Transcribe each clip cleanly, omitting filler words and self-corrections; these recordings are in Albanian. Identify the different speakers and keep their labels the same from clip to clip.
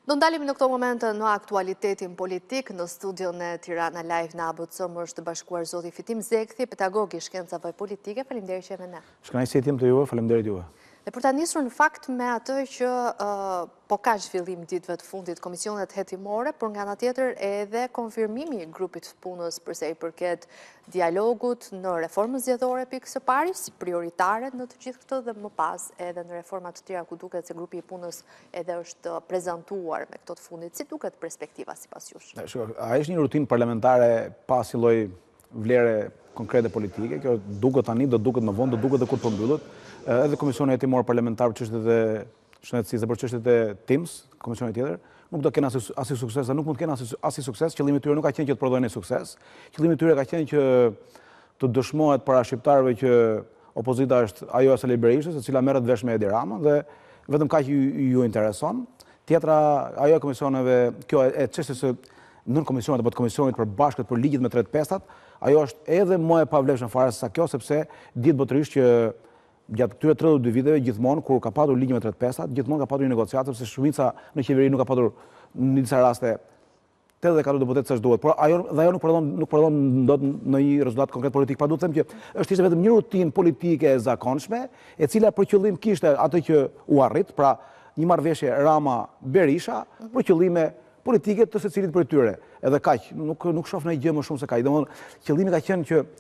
Speaker 1: Do ndalemi në këto momente në aktualitetin politik, në studion e Tirana Live në ABC më është bashkuar zoti Fitim Zekthi, pedagog i shkencave politike. Faleminderit që jeni me ne.
Speaker 2: Shkënaqësi jem të juve, faleminderit juve.
Speaker 1: Dhe për ta nisur në fakt me atë që po ka zhvillim ditëve të fundit komisionet hetimore, por nga ana tjetër edhe konfirmimi i grupit të punës përsa i përket dialogut në reformën zgjedhore pikë së pari, si prioritare në të gjithë këtë dhe më pas edhe në reforma të tjera ku duket se grupi i punës edhe është prezantuar me këto të fundit. Si duket perspektiva sipas jush?
Speaker 2: A është një rutinë parlamentare pa asnjë lloj vlere konkrete politike, kjo duket tani, do duket më vonë, do duket edhe kur po mbyllet. Edhe komisioni hetimor parlamentar për çështjet e shëndetësisë dhe për çështjet e TIMS, komisioni tjetër, nuk do të kenë asnjë sukses, nuk mund të kenë asnjë sukses. Qëllimi i tyre nuk ka qenë që të prodhojnë sukses. Qëllimi i tyre ka qenë që të dëshmohet para shqiptarëve që opozita është ajo e Sali Berishës, e cila merret vesh me Edi Ramën dhe vetëm kaq ju intereson. Tjetra, ajo e komisioneve, kjo e çështjes së nën komisionit apo të komisionit për bashkët për ligjit me 35-at, ajo është edhe më e pavlefshme fare se sa kjo, sepse dihet botërisht që gjatë këtyre 32 viteve gjithmonë kur ka patur ligj me 35-at, gjithmonë ka patur një negociatë sepse shumica në qeveri nuk ka patur në disa raste 84 deputet sa duhet, por ajo nuk prodhon dot në një rezultat konkret politik. Pra duhet të them që është ishte vetëm një rutinë politike e zakonshme, e cila për qëllim kishte atë që u arrit, pra një marrëveshje Rama-Berisha për qëllime politike të secilit prej tyre. Edhe kaq, nuk shoh ndonjë gjë më shumë se kaq. Domethënë, qëllimi ka qenë që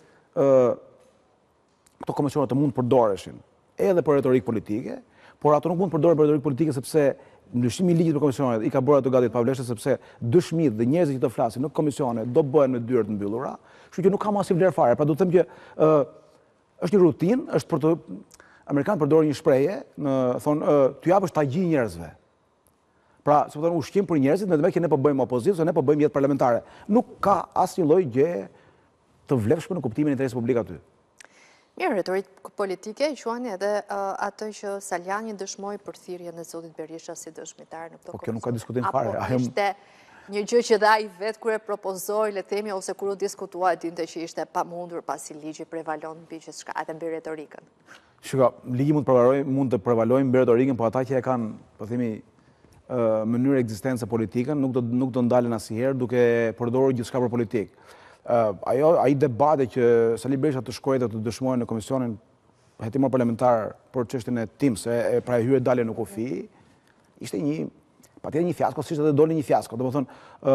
Speaker 2: këto komisione të mund përdoreshin edhe për retorikë politike, por ato nuk mund përdoren për retorikë politike sepse ndryshimi i ligjit për komisionet i ka bërë ato gati të pavlefshme sepse dëshmitë dhe njerëzit që të flasin në komisione do bëhen me dyert të mbyllura, kështu që nuk ka asnjë vlerë fare. Pra do të them që është një rutinë, është për të amerikanët përdorin një shprehje, thonë ty japësh tagji njerëzve. Pra, se thonë ushqim për njerëzit, me të që ne po bëjmë opozitë, ose ne po bëjmë jetë parlamentare. Nuk ka asnjë lloj gjë të vlefshme në kuptimin e interesit publik aty.
Speaker 1: Mirë, retorikë politike i quajnë edhe atë që Saljani dëshmoi për thirrjen e zotit Berisha si dëshmitar në këto.
Speaker 2: Po kjo nuk ka diskutim fare.
Speaker 1: Apo ishte një gjë që dhe ai vetë kur e propozoi, le të themi, ose kur u diskutua dinte që ishte pamundur pasi ligji prevalon mbi gjithçka, edhe mbi retorikën.
Speaker 2: Shiko, ligji mund të prevalojë mbi retorikën, por ata që e kanë, po themi, mënyrë ekzistencë politike, nuk do ndalen asnjëherë duke përdorur gjithçka për politikë. Ai debate që Sali Berisha të shkojë dhe të dëshmojë në komisionin hetimor parlamentar për çështjen e TIMS, pra e hyrë dalje në kufi, ishte patjetër një fiasko, si ishte edhe doli një fiasko. Domethënë,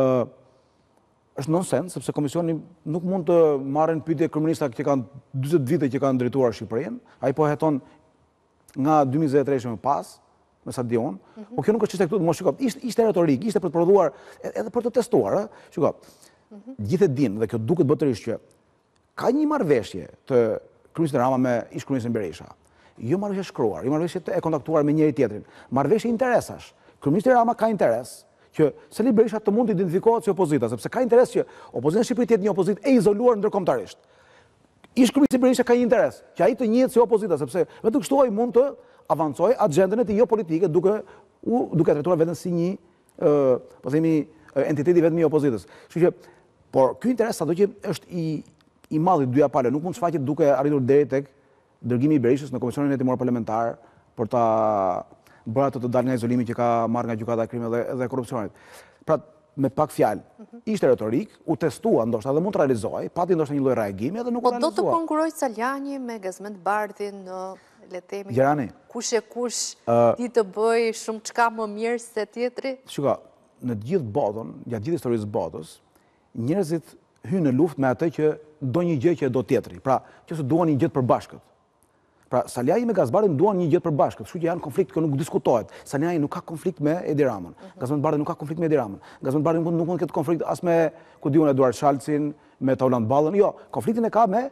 Speaker 2: është nonsens, sepse komisioni nuk mund të marrin pyetje kryeminista që kanë 40 vite që kanë drejtuar Shqipërinë. Ai po heton nga 2023 më pas, me sa di unë. Po kjo nuk është çështë këtu, mos shikoj. Ishte retorikë, ishte për të prodhuar edhe për të testuar, ë. Shikoj. Gjithë e dinë dhe kjo duket botërisht që ka një marrëveshje të kryeministit Rama me ish-kryeministin Berisha. Jo marrëveshje shkruar, jo marrëveshje e kontaktuar me njëri tjetrin. Marrëveshje interesash. Kryeministi Rama ka interes që Sali Berisha të mund të identifikohet si opozita, sepse ka interes që opozita në Shqipëri të jetë një opozitë e izoluar ndërkombëtarisht. Ish-kryeministi Berisha ka një interes që ai të njihet si opozita, sepse vetëm kështu ai mund të avancojë agjendën e tij jo politike duke trajtuar veten si një, po themi, entiteti vetëm i opozitës. Kështu që, por ky interes sado që është i madh i dyja palë, nuk mund të shfaqet duke arritur deri tek dërgimi i Berishës në komisionin hetimor parlamentar për ta bërë ato të dalë nga izolimi që ka marrë nga gjykata e krimit dhe korrupsionit. Pra, me pak fjalë, ishte retorik, u testua ndoshta dhe mund të realizoj, pati ndoshta një lloj reagimi edhe nuk u realizua.
Speaker 1: Po do të konkurrojë Saljani me Gazmend Bardhin në, le të themi,
Speaker 2: Gjerani,
Speaker 1: kush e kush di të bëj shumë çka më mirë se tjetri?
Speaker 2: Shiko, në gjithë botën, gjatë gjithë historisë botës, njerëzit hynë në luftë me atë që do një gjë që e do tjetri. Pra, që se duan një gjë të përbashkët. Pra, Saljani me Gazbardhin duan një gjë të përbashkët, kështu që janë konflikt që nuk diskutohet. Saljani nuk ka konflikt me Edi Ramën. Gazmend Bardhi nuk ka konflikt me Edi Ramën. Gazmend Bardhi nuk mund të ketë konflikt as me, ku diun, Eduard Shalcin, me Taulant Ballën. Jo, konfliktin e ka me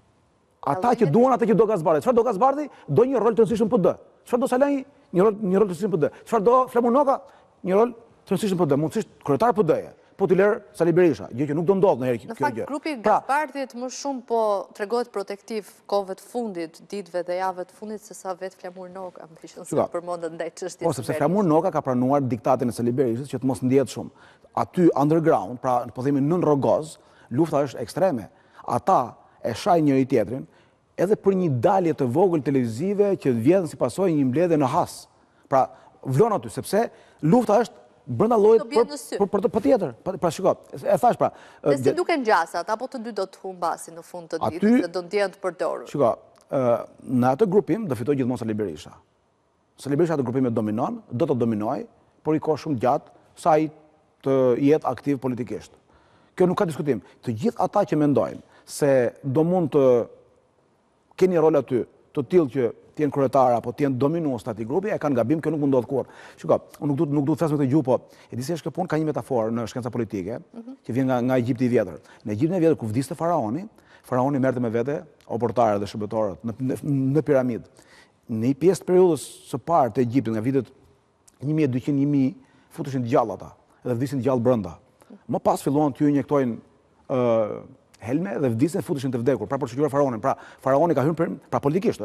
Speaker 2: ata që duan atë që do Gazbardhi. Çfarë do Gazbardhi? Do një rol të rëndësishëm PD. Çfarë do Saljani? Një rol të rëndësishëm PD. Çfarë do Flamur Noka? Një rol të rëndësishëm PD. Mundësisht kryetar PD-je. Po t'i lërë Sali Berisha, gjë që nuk do ndodhë në herë kjo gjë.
Speaker 1: Në fakt, grupi Gazbardhit më shumë po tregohet protektiv kohëve të fundit, ditëve dhe javëve të fundit, se sa vetë Flamur Noka, më thishën se përmendën ndaj çështjes.
Speaker 2: Po, sepse Flamur Noka ka pranuar diktatin e Sali Berishës që të mos ndihet shumë. Aty underground, pra po themi nën rrogoz, lufta është ekstreme. Ata e shajnë njëri tjetrin edhe për një dalje të vogël televizive që vjen si pasojë një mbledhje në Has. Pra, vlon aty sepse lufta është brenda llojit
Speaker 1: Do bie në sy.
Speaker 2: për tjetër. Pra shiko, e thash pra.
Speaker 1: Dhe si duken gjasat, apo të dy do të humbasin në fund të ditës dhe do ndjen të përdorur?
Speaker 2: Shiko, në atë grupim do fitoj gjithmonë Sali Berisha. Sali Berisha atë grupimet dominon, do të dominoj, por i ka shumë gjatë sa i të jetë aktiv politikisht. Kjo nuk ka diskutim. Të gjithë ata që mendojnë se do mund të keni rol aty të tillë që të jenë kryetar apo të jenë dominues në atij grupi, e kanë gabim, kjo nuk mund ndodh kurrë. Shiko, unë nuk duhet të flas me këtë gjuhë, po e di se është kjo punë ka një metaforë në shkenca politike, që vjen nga Egjipti i vjetër. Në Egjiptin e vjetër kur vdiste faraoni merrte me vete oportarët dhe shërbëtorët në piramidë. Në një pjesë të periudhës së parë të Egjiptit, nga vitet 1200-1000, futeshin të gjallë ata dhe vdisin të gjallë brenda. Më pas filluan të injektojnë helme dhe vdisin futeshin të vdekur, pra për të shqyrtuar faraonin. Pra faraoni ka hyrë pra politikisht,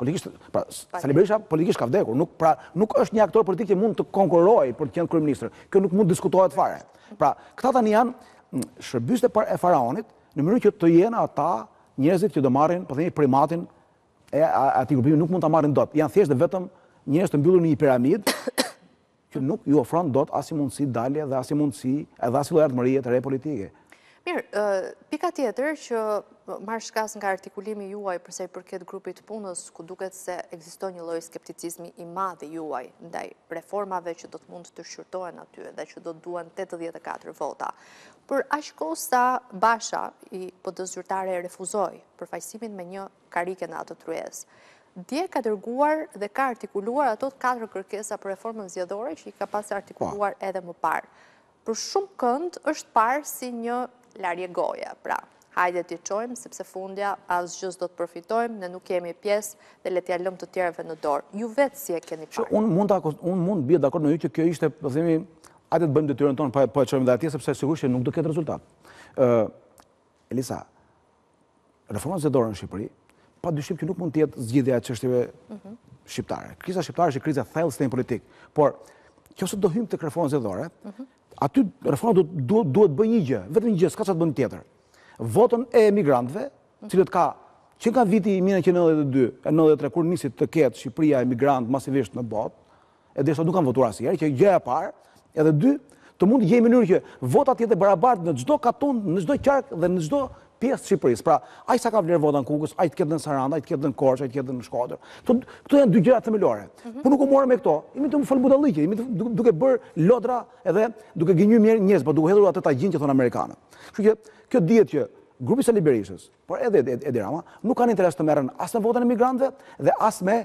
Speaker 2: Sali Berisha politikisht ka vdekur, nuk është një aktor politik që mund të konkurrojë për të qenë kryeminist. Kjo nuk mund diskutohet fare. Pra këta tani janë shërbyste e faraonit në mënyrë që të jenë ata njerëzit që do marrin, po themi primatin e atij grupimi, nuk mund ta marrin dot. Janë thjesht vetëm njerëz të mbyllur në një piramidë që nuk ju ofron dot as mundësi dalje dhe as mundësi edhe as lloj të re politike.
Speaker 1: Mirë, pika tjetër që marr shkas nga artikulimi juaj përsa i përket grupit punës, ku duket se ekziston një lloj skepticizmi i madh i juaj ndaj reformave që do të mund të shqyrtohen aty dhe që do të duan 84 vota. Për aq kohë sa Basha i PD zyrtare refuzoi përfaqësimin me një karike në atë tryezë, dje ka dërguar dhe ka artikuluar ato 4 kërkesa për reformën zgjedhore që i ka pas artikuluar edhe më parë. Për shumë kënd është parë si një larje goje, pra, hajde t'i qojmë, sepse fundja asgjë do të përfitojmë, ne nuk kemi pjesë dhe le t'ja lëmë të tjerëve në dorë. Ju vetë si e keni parë?
Speaker 2: Unë mund bie dakord me ju që kjo ishte, po themi, hajde të bëjmë detyrën tonë, po e çojmë dhe atje sepse sigurisht që nuk do ketë rezultat. Elisa, reforma zgjedhore në Shqipëri, padyshim që nuk mund të jetë zgjidhja e çështjeve shqiptare. Kriza shqiptare është kriza thellësisht politik, por nëse do hyjmë tek reforma zgjedhore, aty reforma duhet bëjë një gjë, vetëm një gjë, s'ka çfarë të bëjë tjetër. Votën e emigrantëve, cilët që nga viti 1992-93 kur nisi të ketë Shqipëria emigrant masivisht në botë, e derisa nuk kanë votuar asnjëherë, që gjëja e parë, edhe dy, të mund të gjejë mënyrë që votat jetë barabartë në çdo katon, në çdo qark dhe në çdo pjesë të Shqipërisë. Pra, ai sa ka vlerë vota në Kukës, ai të ketë në Saranda, ai të ketë në Korçë, ai të ketë në Shkodër. Këto janë dy gjëra themelore. Po nuk u morëm me këto. Jemi të fol budalliqe, jemi duke bërë lodra edhe duke gënjur njerëz, po duke hedhur atë tagjin që thon amerikanët. Kështu që kjo dihet që grupi Sali Berishës, por edhe Edi Rama, nuk kanë interes të merren as me votën e migrantëve dhe as me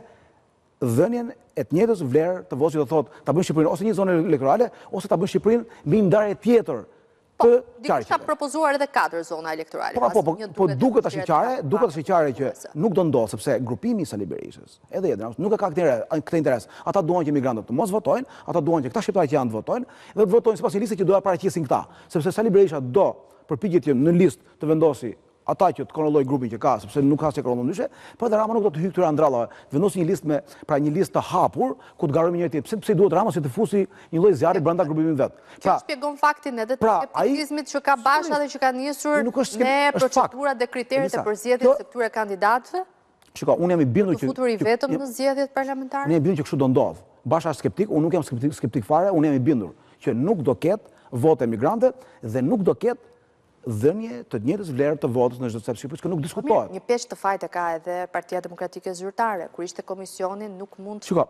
Speaker 2: dhënien e të njëjtës vlerë të votës që do thotë ta bëjnë Shqipërinë ose një zonë elektorale ose ta bëjnë Shqipërinë mbi ndarje tjetër.
Speaker 1: Dikush ka propozuar edhe 4 zona elektorale.
Speaker 2: Po duket tash qartë që nuk do ndodh sepse grupimi i Sali Berishës, edhe Edi Rama, nuk e ka këtë interes. Ata duan që migrantët të mos votojnë, ata duan që këta shqiptarë që janë të votojnë dhe të votojnë sipas një liste që do ta paraqesin këta, sepse Sali Berisha do përpiqet që në listë të vendosi ata që të kontrollojë grupin që ka, sepse nuk ka se kontrollon ndryshe, por edhe Rama nuk do të hyjë këtyre andrallave. Vendosi një listë një listë të hapur ku të garojmë njëri tjetrin. Pse duhet Rama si të fusi një lloj zjarri brenda grupimit vet.
Speaker 1: Pra, shpjegon faktin edhe të skepticizmit që ka Basha dhe që ka nisur me procedurat dhe kriteret e përzgjedhjes së këtyre kandidatëve?
Speaker 2: Shiko, unë jam i bindur që
Speaker 1: futur i vetëm në zgjedhjet parlamentare.
Speaker 2: Unë jam i bindur që kështu do ndodh. Basha është skeptik, unë nuk jam skeptik fare, unë jam i bindur që nuk do ketë votë emigrantëve dhe nuk do ketë dhënie të njëjtës vlerë të votës në çdo cep Shqipërisë, që nuk diskutohet.
Speaker 1: Një peshë të fajtë ka edhe Partia Demokratike Zyrtare, kur ishte komisioni nuk mund të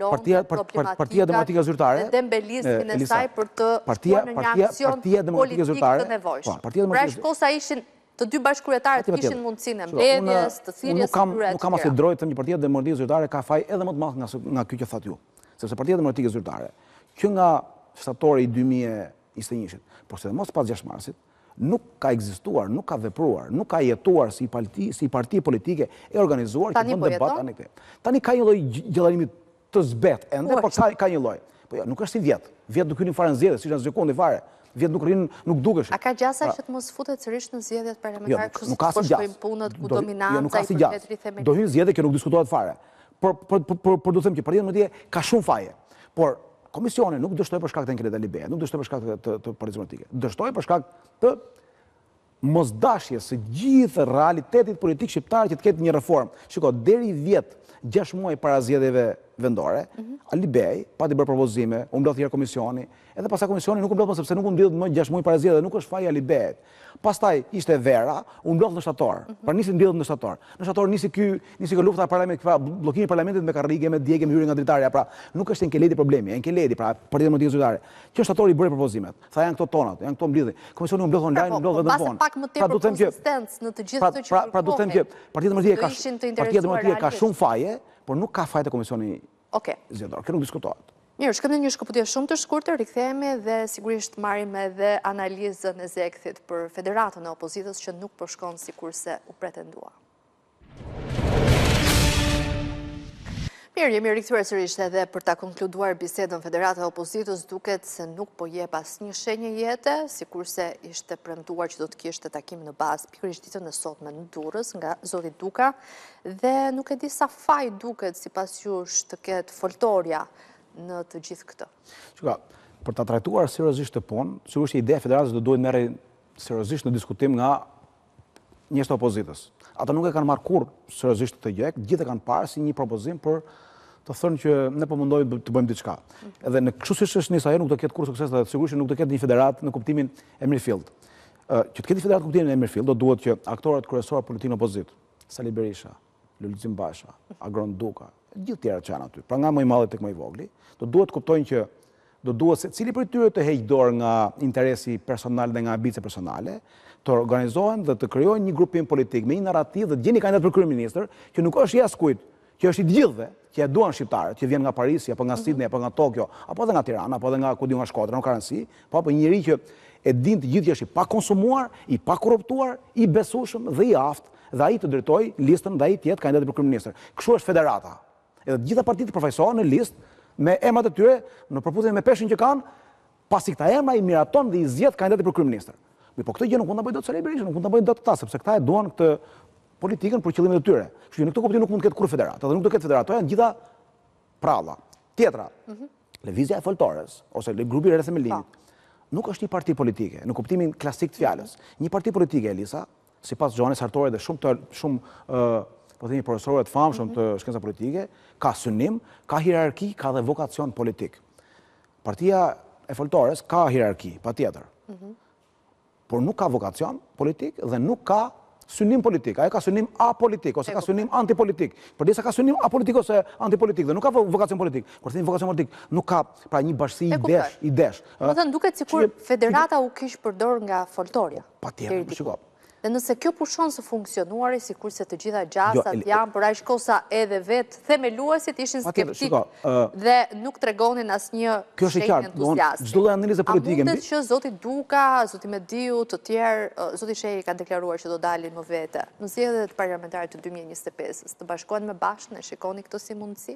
Speaker 1: kalon
Speaker 2: Partia Demokratike Zyrtare
Speaker 1: dhe dembelismin e saj për të shkuar në një aksion politik të nevojshëm. Pra shkosa ishin të dy bashkëkryetarët kishin mundësinë e mbledhjes, të thirrjes së tyre.
Speaker 2: Nuk kam as drejtë të them që Partia Demokratike Zyrtare ka faj edhe më të madh nga ky që thatë ju. Sepse Partia Demokratike Zyrtare, që nga shtatori i 2021-shit, por sidomos pas 6 marsit, nuk ka ekzistuar, nuk ka vepruar, nuk ka jetuar si parti politike e organizuar që bën debat tani këtu. Tani ka një lloj gjallërimi të zbet ende, por ka një lloj. Po jo, nuk është si vjet. Vjet nuk hynin fare në zgjedhje, siç as sekondi fare. Vjet nuk rrin, nuk dukesh.
Speaker 1: A ka gjasa që të mos futet sërish në zgjedhjet parlamentare
Speaker 2: kështu si po shkojnë
Speaker 1: punët ku dominanca i përket themelit?
Speaker 2: Do hyn zgjedhje që nuk diskutohet fare. Por do të them që Partia Demokratike ka shumë faje. Por komisioni nuk dështoi për shkak të Enkerit Alibej, nuk dështoi për shkak të Partisë Demokratike. Dështoi për shkak të mosdashje së gjithë realitetit politik shqiptar që të ketë një reformë. Shiko, deri vjet 6 muaj para zgjedhjeve vendore, Ali Bej pati bërë propozime, u mblodh herë komisioni, edhe pastaj komisioni nuk u mblodh më sepse nuk u mbledh më 6 muaj para zgjedhjeve, nuk është faji Ali Bejt. Pastaj ishte Vera, u mblodh në shtator. Pra nisi mbledhjet në shtator. Në shtator nisi kjo lufta parlamentit, bllokimi i parlamentit me karrige, me djegje, me hyrje nga dritarja. Pra nuk është Enkeledi problemi, Enkeledi, pra Partia Demokratike Zyrtare. Që shtatori i bëri propozimet. Tha janë këto tonat, janë këto mbledhje. Komisioni u mblodh online, u mblodh vetëm vonë.
Speaker 1: Pak më tepër konsistencë në të gjithë ato që
Speaker 2: pra do të them që Partia Demokratike ka shumë faje, por nuk ka faje të komisioni zgjedhor. Kjo nuk diskutohet.
Speaker 1: Mirë, shkëm në një shkëputje shumë të shkurtër, rikthehemi dhe sigurisht marrim edhe analizën e Zekthit për Federatën e Opozitës që nuk përshkon sikurse u pretendua. Mirë, jemi rikthyer sërish edhe për ta konkluduar bisedën Federata e Opozitës, duket se nuk po jep asnjë shenjë jete, sikurse ishte premtuar që do të kishte takim në bazë pikërisht ditën e sotme në Durrës nga zoti Duka, dhe nuk e di sa faj duket sipas jush të ketë foltorja në të gjithë këtë.
Speaker 2: Shka, për ta trajtuar seriozisht të punë, sigurisht ideja e Federatës do duhet merrej seriozisht në diskutim nga njerëzit e opozitës. Ata nuk e kanë marrë kurrë seriozisht këtë gjë, gjithë e kanë parë si një propozim për të thënë që ne po mundojmë të bëjmë diçka. Edhe në kështu siç është nisa ajo nuk do ketë kurrë sukses, dhe sigurisht nuk do ketë një federatë në kuptimin e Mirfield. Që të ketë një federatë në kuptimin e Mirfield, do duhet që aktorët kryesorë politikë në opozitë, Sali Berisha, Lulzim Basha, Agron Duka, gjithë tjerë që janë aty, pra nga më i madhi tek më i vogli, do duhet kuptojnë që do duhet se cili prej tyre të heqë dorë nga interesi personal dhe nga ambicie personale, të organizohen dhe të krijojnë një grupim politik me një narrativ dhe të gjeni kandidat për kryeministër që nuk është i askujt, që është i të gjithëve, që e duan shqiptarët, që vjen nga Parisi, apo nga Sydney, apo nga Tokyo, apo edhe nga Tirana, apo edhe nga nga Shkodra, nuk ka rëndësi, po një njeri që e din të gjithë që është i pakonsumuar, i pakorruptuar, i besueshëm dhe i aftë, dhe ai të drejtojë listën dhe ai të jetë kandidat për kryeministër. Kështu është Federata. Edhe të gjitha partitë përfaqësohen në listë me emrat e tyre në përputhje me peshin që kanë, pasi këta emra i miraton dhe i zgjedh kandidatin për kryeministër. Po këtë gjë nuk mund ta bëjë dot Sali Berisha, nuk mund ta bëjë dot këta, sepse këta e duan këtë politikën për qëllimet e tyre. Kështu që në këtë kuptim nuk mund të ketë kurrë federatë, dhe nuk do të ketë federatë, janë gjitha pralla. Tjetra, lëvizja e foltores ose grupi rreth themelinit nuk është një parti politike në kuptimin klasik të fjalës. Një parti politike, Elisa, sipas Gjoanes Sartori dhe shumë po themi profesorëve të famshëm të shkenca politike, ka synim, ka hierarki, ka dhe vokacion politik. Partia e foltores ka hierarki, patjetër. Por nuk ka vokacion politik dhe nuk ka synim politik. Ajo ka synim apolitik ose ka synim antipolitik. Përdisa ka synim apolitik ose antipolitik dhe nuk ka vokacion politik. Kur themi vokacion politik, nuk ka pra një bashkësi idesh.
Speaker 1: Do të thënë duket sikur Federata u kish përdor nga foltorja.
Speaker 2: Patjetër, shiko.
Speaker 1: Dhe nëse kjo pushon së funksionuari, sikurse të gjitha gjasat janë për aq kohë sa edhe vetë themeluesit ishin skeptik dhe nuk tregonin asnjë shenjë entuziazmi.
Speaker 2: Çdo lloj analize politike.
Speaker 1: A mundet që zoti Duka, zoti Mediu, të tjerë, zoti Shehi kanë deklaruar që do dalin më vete në zgjedhjet parlamentare të 2025-s, të bashkohen më bashkë, ne shikoni këtë si mundësi?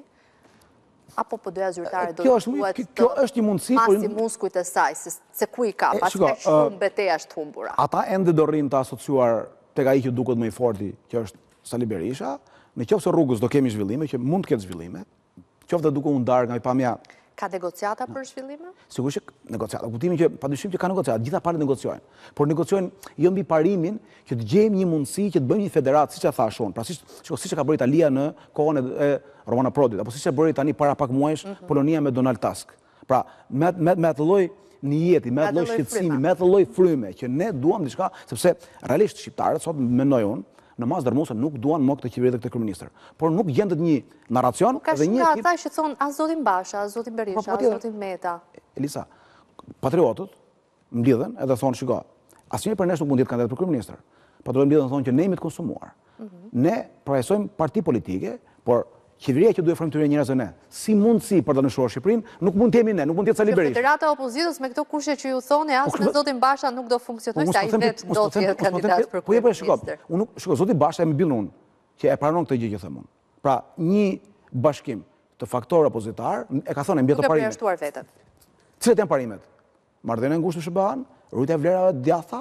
Speaker 1: Apo PD-ja zyrtare do të duhet
Speaker 2: të
Speaker 1: masi muskujt e saj, se ku i ka, pas ka shumë betejë të humbura.
Speaker 2: Ata ende do rrinë të asociuar tek ai që duket më i forti, që është Sali Berisha, nëse rrugës do kemi zhvillime, që mund të ketë zhvillime, qoftë duke u ndarë nga pamja.
Speaker 1: Ka negociata për zhvillime?
Speaker 2: Sigurisht që negociata. Kuptimin që padyshim që ka negociata, gjitha palët negociojnë. Por negociojnë jo mbi parimin që të gjejmë një mundësi që të bëjmë një federatë, siç e thash unë. Pra siç e ka bërë Italia në kohën e Romana Prodit, apo siç e bëri tani para pak muajsh Polonia me Donald Tusk. Pra me atë lloj nijeti, me atë lloj shqetësimi, me atë lloj fryme që ne duam diçka, sepse realisht shqiptarët sot mendoj unë në masë dërmuese nuk duan më këtë qeveri dhe këtë kryeministër. Por nuk gjendet një narracion dhe një
Speaker 1: ekip. Ka ata që thonë as zotin Basha, as zotin Berisha, as zotin Meta.
Speaker 2: Elisa, patriotët mbledhen edhe thonë, shiko, asnjëri për nesh nuk mund të jetë kandidat për kryeministër. Patriotët mbledhen thonë që ne jemi të konsumuar. Ne përfaqësojmë parti politike, por qeveria që duhet frymëtyrë njerëzve ne. Si mundësi për të dëshuar Shqipërinë, nuk mund të jemi ne, nuk mund të jetë Sali Berisha.
Speaker 1: Federata e opozitës me këto kushte që ju thoni, as me zotin Basha nuk do funksionojë, sa i vetë do të jetë kandidat për kryeministër.
Speaker 2: Shiko, zoti Basha e mbyll unë që e pranon këtë gjë që them unë. Pra, një bashkim të faktorë opozitar e ka thënë mbieto parimet.
Speaker 1: Nuk e përjashtuar veten.
Speaker 2: Cilat janë parimet? Marrëdhënia e ngushtë me SBA-n, rritja e vlerave të djatha,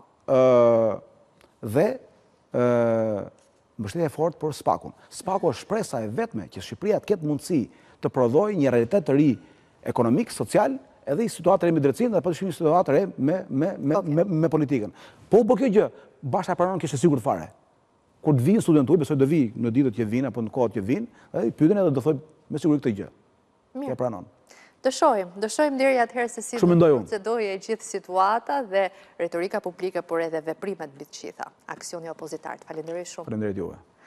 Speaker 2: dhe mbështetje e fortë për SPAK-un. SPAK-u është shpresa e vetme që Shqipëria të ketë mundësi të prodhojë një realitet të ri ekonomik, social edhe i situatë re me drejtsinë dhe padyshim situatë re me politikën. Po kjo gjë, Basha pranon kishte sigurt fare. Kur të vinë studentuj, besoj do vi në ditët që vinë apo në kohët që vinë, i pyeten edhe do thotë me siguri këtë gjë. Kjo pranon.
Speaker 1: Do shohim deri atëherë se si do procedojë gjithë situata dhe retorika publike, por edhe veprimet mbi të gjitha. Aksioni opozitar. Falenderoj shumë.
Speaker 2: Faleminderit juve.